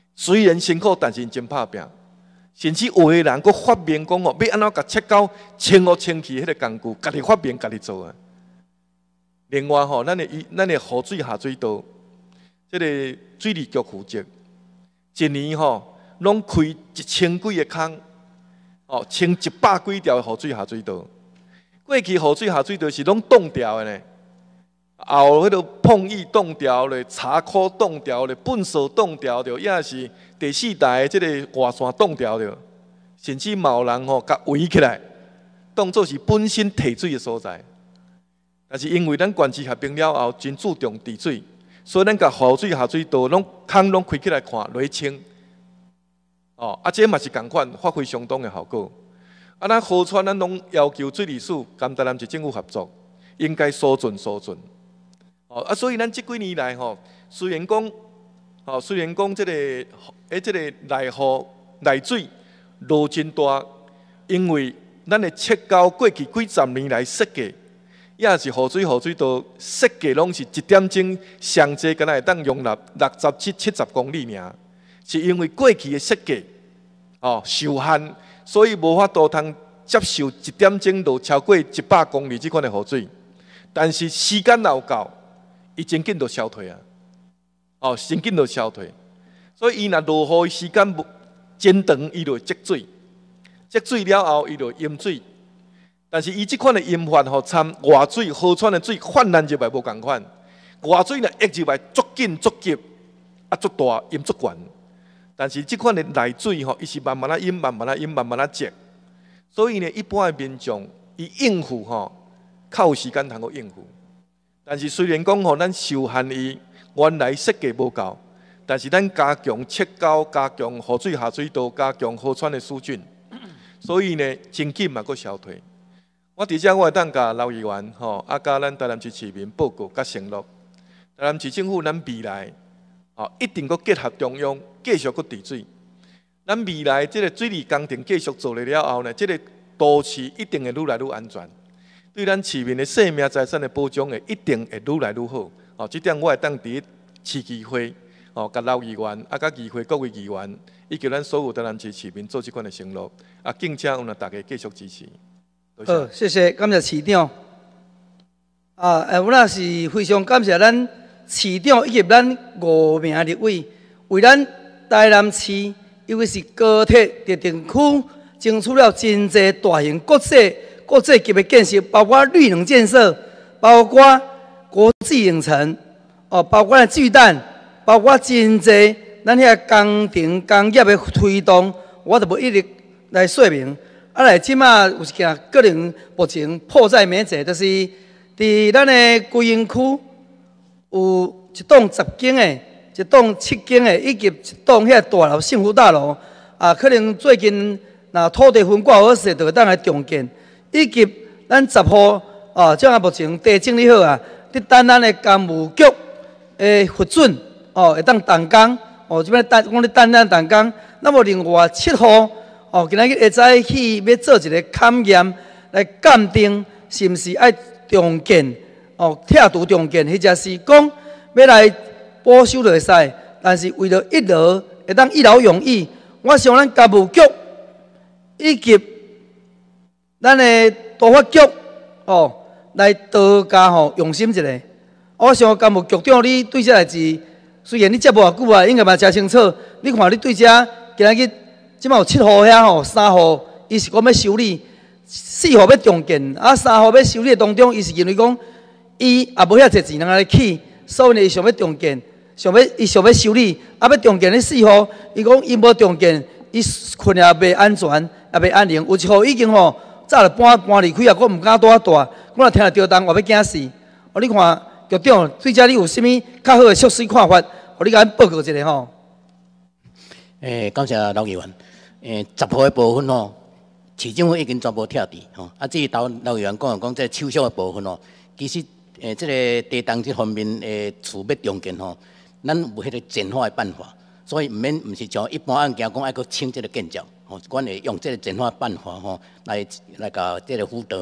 虽然辛苦，但是真拍拼。甚至有的人佫发明讲哦，要安怎甲切到清学清气迄个工具，家己发明家己做啊。另外吼，咱的雨水下水道，这个水利局负责，一年吼拢开1000几个坑，哦，1100几条雨水下水道。过去雨水下水道是拢冻掉的呢，后迄个碰意冻掉咧，茶枯冻掉咧，粪扫冻掉着，也是第4代的这个外线冻掉着，甚至嘛有人吼甲围起来，当作是本身提水的所在。但是因为咱县市合并了后，真注重治水，所以咱甲雨水下水道拢坑拢开起来看，落去清。哦，这嘛是共款，发挥相当的效果。咱河川咱拢要求水利署、甘台南市政府合作，应该疏浚疏浚。所以咱这几年来吼，虽然讲这个内河内水落真大，因为咱的切沟过去几十年来设计，也是雨水道设计拢是1点钟上济，敢若会当容纳67、70公里尔，是因为过去的设计受限，所以无法度通接受1点钟落超过100公里这款的雨水，但是时间老到。伊真紧就消退啊！真紧就消退，所以伊若落雨时间真长，伊就会积水，积水了后，伊就淹水。但是伊即款的淹法吼，参外水、河川的水泛滥入来无共款。外水若溢入来足紧足急，足大淹足悬。但是即款的内水吼，伊是慢慢淹、慢慢淹、慢慢积。所以呢，一般的民众伊应付吼，较有时间通够应付。但是虽然讲吼，咱受限于原来设计无够，但是咱加强切沟、加强雨水下水道、加强河川的疏浚，所以呢，真紧嘛，佫消退。我伫遮我会当甲老议员吼，甲咱台南市市民报告甲承诺，台南市政府咱未来一定佫结合中央，继续佫治水。咱未来这个水利工程继续做了后呢，这个都市一定会愈来愈安全。对咱市民的生命财产的保障会一定会愈来愈好。这点我会当伫市议会，甲老议员、甲议会各位议员，以及咱所有台南市市民做这款的承诺。敬请我们大家继续支持。
好，谢谢，感谢市长。我也是非常感谢咱市长以及咱5名立委，为咱台南市，尤其是高铁特定区，争取了真侪大型国际级的建设，包括绿能建设，包括国际影城，包括巨蛋，包括真侪咱遐工程工业的推动，我就无一直来说明。来即马有一件个人目前迫在眉睫，就是伫咱的规营区有一栋10间的、一栋7间的，以及一栋遐大楼幸福大楼，可能最近若土地分割好势，就会当来重建。以及咱10号即目前地整理好伫等咱的工务局的核准会当动工即摆讲咧等咱动工。那么另外7号今仔日下早起要做一个勘验来鉴定是毋是爱重建拆除重建，或者是讲要来保修就会使，但是为了一劳会当一劳永逸，我想咱工务局以及咱的都发局来多加用心一下。我想工务局长你对这代志，虽然你接无偌久应该嘛真清楚。你看你对这今仔日即摆有7号遐3号伊是讲要修理，4号要重建，3号要修理的当中，伊是认为讲伊也无遐侪钱通来起，所以伊想要重建，伊想要修理，要重建咧4号，伊讲伊无重建，伊困也袂安全，也袂安宁。有1号已经早就搬离开我毋敢多大，我若听着调动，我要惊死。你看局长对这你有啥物较好的措施看法？你甲咱报告一下吼。
感谢老议员。10号的部分市政府已经全部拆除至于老议员讲这手续的部分其实这个地动这方面厝要重建咱有迄个简化的办法，所以毋是像一般案件讲爱去清这个建造。阮会用这个简化办法来甲这个辅导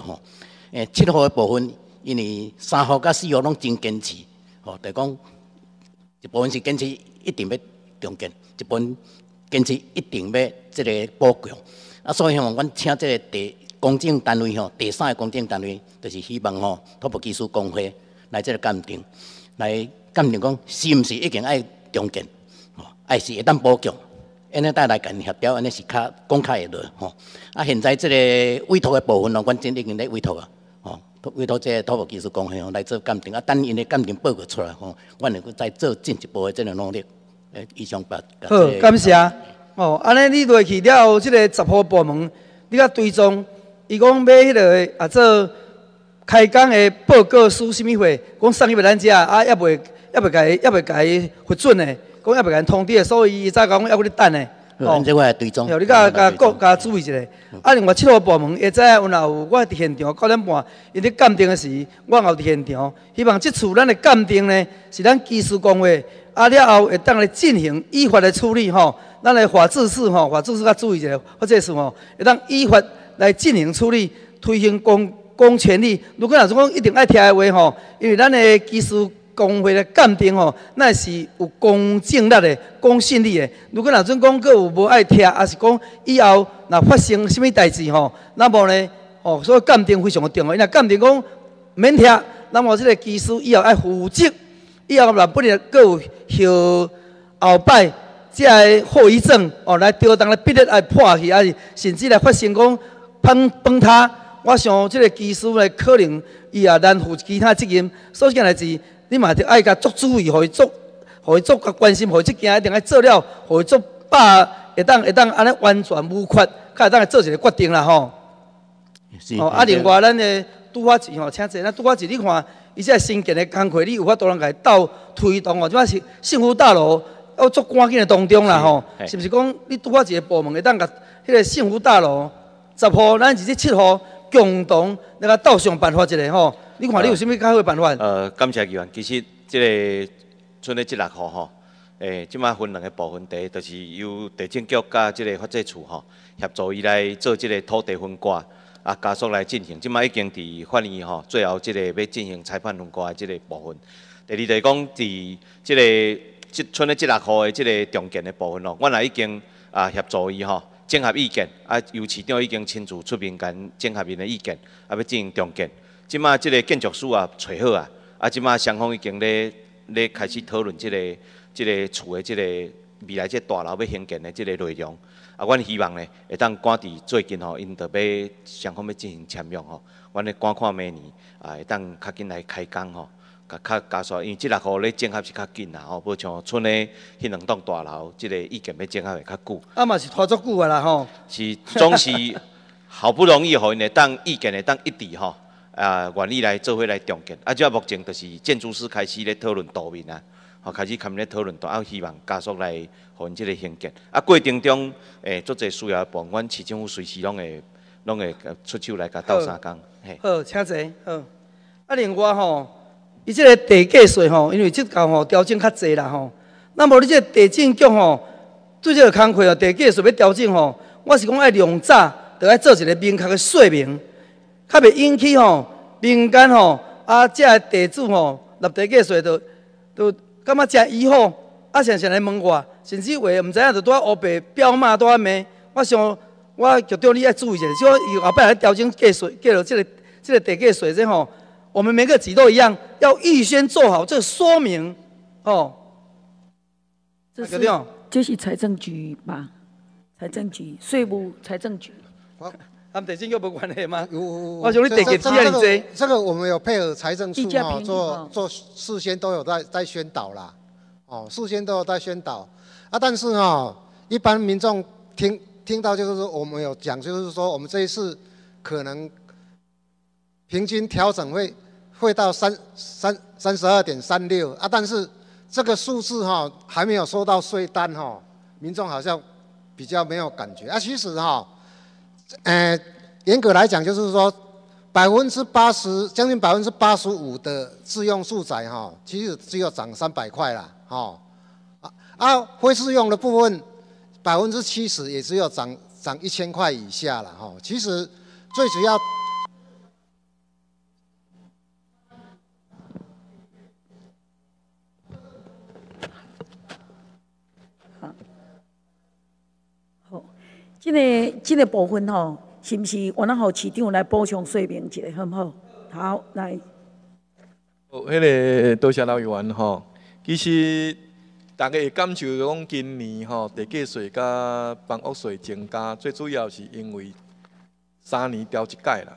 7号的部分，因为3号甲4号拢真坚持就讲一部分是坚持一定要重建，一本坚持一定要这个补强。啊，所以吼，阮请这个公证单位吼，第三个公证单位，就是希望吼，土木技术工会来这个鉴定，来鉴定讲是毋是已经爱重建，吼，还是会当补强。安尼带来甲因协调，安尼是较讲较会落吼。啊，现在这个委托的部分咯，阮真已经咧委托啊，吼，委托这个土木技术工会吼来做鉴定。啊，等因的鉴定报告出来吼，阮会再做进一步的这个努力。以上把。
好，感谢。哦，安尼你落去了后，即个杂货部门，你甲追踪，伊讲要迄个做开工的报告书什么货，讲送去俾咱遮，啊，也袂甲伊核准的，讲也袂甲伊通知，所以伊早讲要搁咧等的。
哦，这我来追踪。
你甲注意一下。啊，另外7号部门会知影有若有我伫现场9点半，因咧鉴定的时，我也伫现场。希望这次咱的鉴定呢，是咱技术工会。啊了后会当来进行依法的处理吼，咱的法制司吼，法制司较注意一下，或者是吼会当依法来进行处理，推行公权力。如果若是讲一定爱听的话吼，因为咱的技术工会的鉴定吼，那是有公正力的、公信力的。如果若准讲佫有无爱听，还是讲以后若发生什么代志吼，那么呢，哦，所以鉴定非常的重要。因为鉴定讲免听，那么这个技术以后爱负责。以后若不然，佫有后摆这个后遗症哦，来吊动来逼得来破去，还是甚至来发生讲崩塌。我想这个技术呢，可能伊也难负其他责任。所以讲来是，你嘛得爱甲足注意，互伊足甲关心，互伊这件一定爱做了，互伊足会当安尼完全无缺，才会当来做一个决定啦吼。哦，啊，另外咱的拄法钱吼，请坐，咱拄法钱你看。伊这新建的工课，你有法度通来斗推动哦？即摆是幸福大楼要做赶紧的当中啦吼，是不是讲你拄好一个部门会当甲迄个幸福大楼10号，咱27号共同来甲斗想办法一下吼？你看你有啥物较好的办法？
感谢议员。其实即个剩的16号吼，即摆分2个部分，第一就是由地政局甲即个发展处吼协助伊来做即个土地分割。啊，加速来进行，即摆已经伫法院吼，最后即个要进行裁判分割的即个部分。第二就是讲，伫即个剩的16号的即个重建的部分咯，阮也已经协助伊吼整合意见，啊，由市长已经亲自出面甲整合因的意见，啊，要进行重建。即摆即个建筑师也找好啊，啊，即摆双方已经咧开始讨论即个厝的即个未来即大楼要兴建的即个内容。啊，阮希望呢，会当赶伫最近吼，因着要双方要进行签约吼，阮咧赶看明年会当较紧来开工吼，较加速，因为16号咧整合是较紧啦吼，无像剩诶迄2栋大楼，即个意见要整合会较久。
啊嘛是拖足久啊啦吼。
是总是好不容易互因会当意见会当一致吼，愿意来做伙来重建。啊，即目前就是建筑师开始咧讨论图面啊。吼，开始他们咧讨论，啊，希望加速来互因即个兴建。啊，过程中，足侪需要的部分，阮市政府随时拢会出手来甲斗相共。
好，请坐。好。啊，另外吼，伊即个地价税吼，因为即项吼调整较济啦吼。那么你即个地政局吼，对即个工课哦，地价税要调整吼，我是讲爱量早，着爱做一个明确的说明，较袂引起吼民间吼即个地主吼纳地价税都感觉真疑惑，啊，常常来问我，甚至话毋知影就拄仔乌白彪骂拄仔骂。我想，我局长你爱注意一下，就以后摆来调整价税，这个地价税这吼，我们每个级都一样，要预先做好这个说明，哦。
这是财政局吧？财政局、税务、财政局。
他们地政局无关系吗？我想你地价只啊，你这。
这个我们有配合财政处做事先都有在宣导啦，事先都有在宣导啊。但是一般民众听到就是说我们有讲，就是说我们这一次可能平均调整会到32.36啊，但是这个数字还没有收到税单民众好像比较没有感觉啊。其实严格来讲，就是说80%，将近85%的自用住宅其实只有涨300块啦，非自用的部分70%也只有涨1000块以下了其实最主要。
这个部分吼，是毋是我让市长来补充说明一下，好唔好？好，来。
迄个多谢老议员吼。其实大家会感受讲今年吼地价税甲房屋税增加，最主要是因为3年调一届啦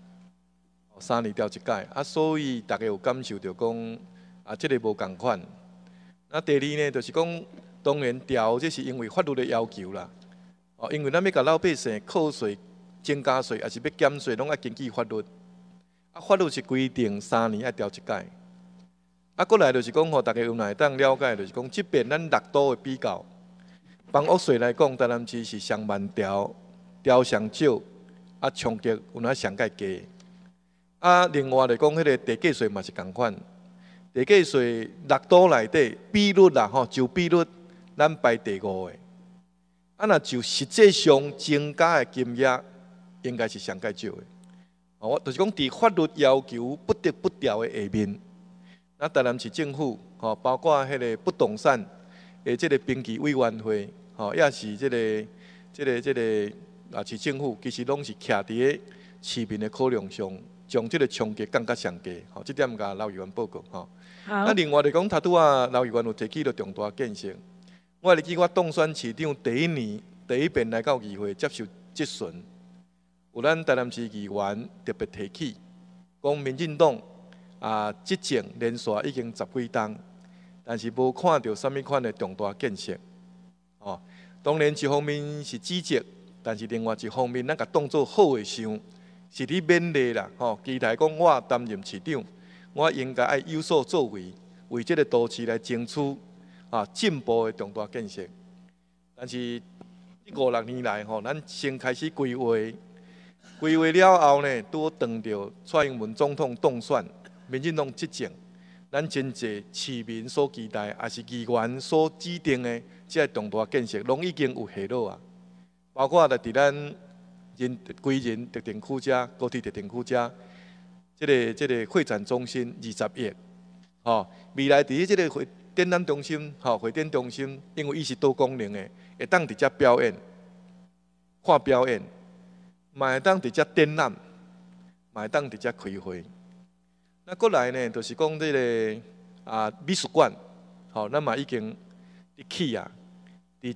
，3年调一届啊，所以大家有感受到讲啊，这个无共款。那第二呢，就是讲当然调，这是因为法律的要求啦。哦，因为咱要甲老百姓扣税、增加税，还是要减税，拢要根据法律。啊，法律是规定3年要调一届。啊，过来就是讲，吼，大家有会当了解，就是讲，即边咱6都的比较，房屋税来讲，台南市是上慢调，调上少，啊，冲击有哪上介低。啊，另外来讲，迄个地价税嘛是共款，地价税6都内底比率啦，吼，就比率咱排第5个。啊，若就实际上增加的金额，应该是上介少的。哦，就是讲，伫法律要求不得不调的下面。那台南市政府吼，包括迄个不动产的即个评级委员会，吼，也是即个市政府，其实拢是徛伫个市民的考量上，将即个冲击降到上低。吼，即点甲老议员报告吼。那另外来讲，拄仔老议员有提起了重大建设。我会记我当选市长第一年第一遍来到议会接受质询，有咱台南市议员特别提起，讲民进党。执政连续已经10几冬，但是无看到什么款的重大建设。哦，当然一方面是指责，但是另外一方面，咱甲当作好的想，是你勉励啦。吼，期待讲我担任市长，我应该爱有所作为，为这个都市来争取进步的重大建设。但是这5、6年来，吼，咱先开始规划了后呢，拄碰到蔡英文总统当选。民进党执政，咱真济市民所期待，也是议员所指定的这个重大建设，拢已经有下落啊。包括伫咱归仁特定区遮、高铁特定区遮，这个会展中心20亿，吼，未来伫这个展览中心、会展中心，因为伊是多功能的，会当伫遮表演、看表演，嘛会当伫遮展览，嘛会当伫遮开会。那过来呢，就是讲这个美术馆，吼，咱嘛已经起啊，伫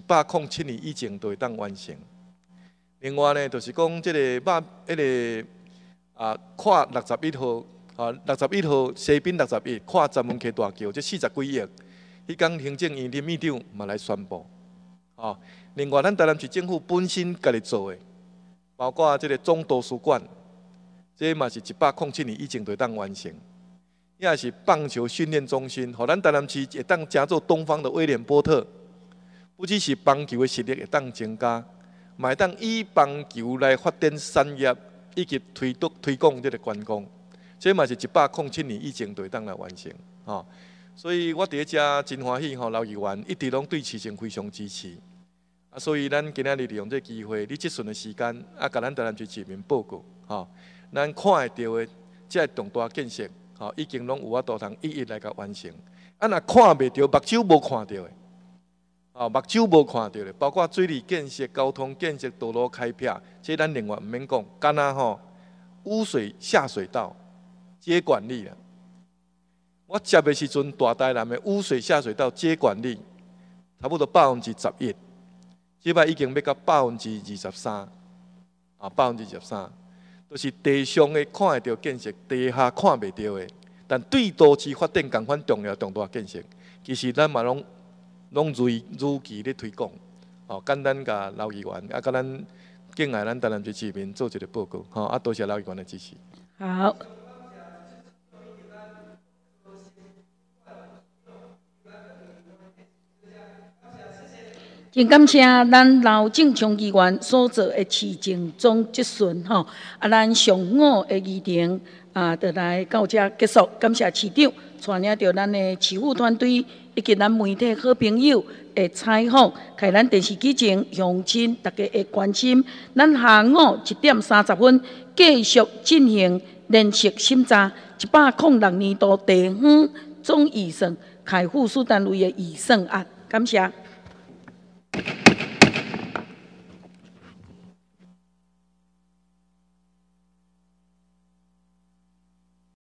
107年以前就会当完成。另外呢，就是讲这个跨61号，61号西滨61跨闸门溪大桥，这40几亿，迄天行政院秘书长嘛来宣布，吼。另外，咱台南市政府本身家己做的，包括这个总图书馆。这嘛是107年以前就当完成，也是棒球训练中心，互咱台南市会当加做东方的威廉波特，不只是棒球的实力会当增加，嘛会当以棒球来发展产业，以及推广这个观光。这嘛是107年以前就会当来完成，吼。所以我伫遮真欢喜，吼，老议员一直拢对市政非常支持。啊，所以咱今仔日利用这机会，你即阵的时间，甲咱台南市市民报告，吼。咱看会到的这重大建设，吼，已经拢有法度通一一来甲完成。啊，若看袂到，目睭无看到的，目睭无看到的，包括水利建设、交通建设、道路开辟，这咱另外毋免讲。干那吼，污水下水道接管理啦。我接的时阵，大台南的污水下水道接管理差不多11%，即摆已经要到23%，23%。就是地上的看会到建设，地下看袂到的，但对都市发展同款重要重大建设，其实咱嘛拢如期咧推广。哦，简单甲老议员甲咱敬爱咱台南市市民做一个报告。吼，多谢老议员的支持。
好。真感谢咱老正昌议员所做的市政总质询吼，咱上午的议程就来到这结束。感谢市长带领着咱的市府团队以及咱媒体好朋友的采访，开咱电视机前乡亲大家的关心。咱下午1点30分继续进行联席审查106年度地方总预算开附属单位的预算案。感谢。